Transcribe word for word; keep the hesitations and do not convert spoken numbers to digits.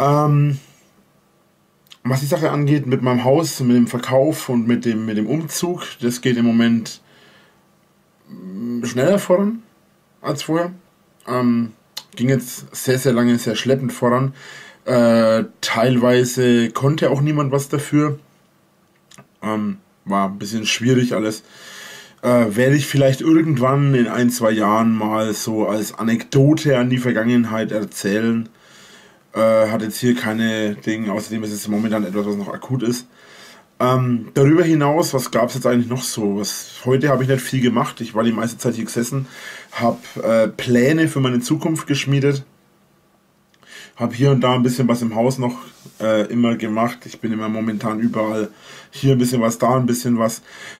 Ähm, was die Sache angeht mit meinem Haus, mit dem Verkauf und mit dem, mit dem Umzug, das geht im Moment schneller voran als vorher. Ähm, ging jetzt sehr, sehr lange, sehr schleppend voran. Äh, teilweise konnte auch niemand was dafür. Ähm, war ein bisschen schwierig alles. Äh, werde ich vielleicht irgendwann in ein, zwei Jahren mal so als Anekdote an die Vergangenheit erzählen. Äh, hat jetzt hier keine Dinge, außerdem ist es momentan etwas, was noch akut ist. Ähm, darüber hinaus, was gab es jetzt eigentlich noch so? Was, heute habe ich nicht viel gemacht. Ich war die meiste Zeit hier gesessen, habe äh, Pläne für meine Zukunft geschmiedet, habe hier und da ein bisschen was im Haus noch äh, immer gemacht. Ich bin immer momentan überall hier ein bisschen was, da ein bisschen was.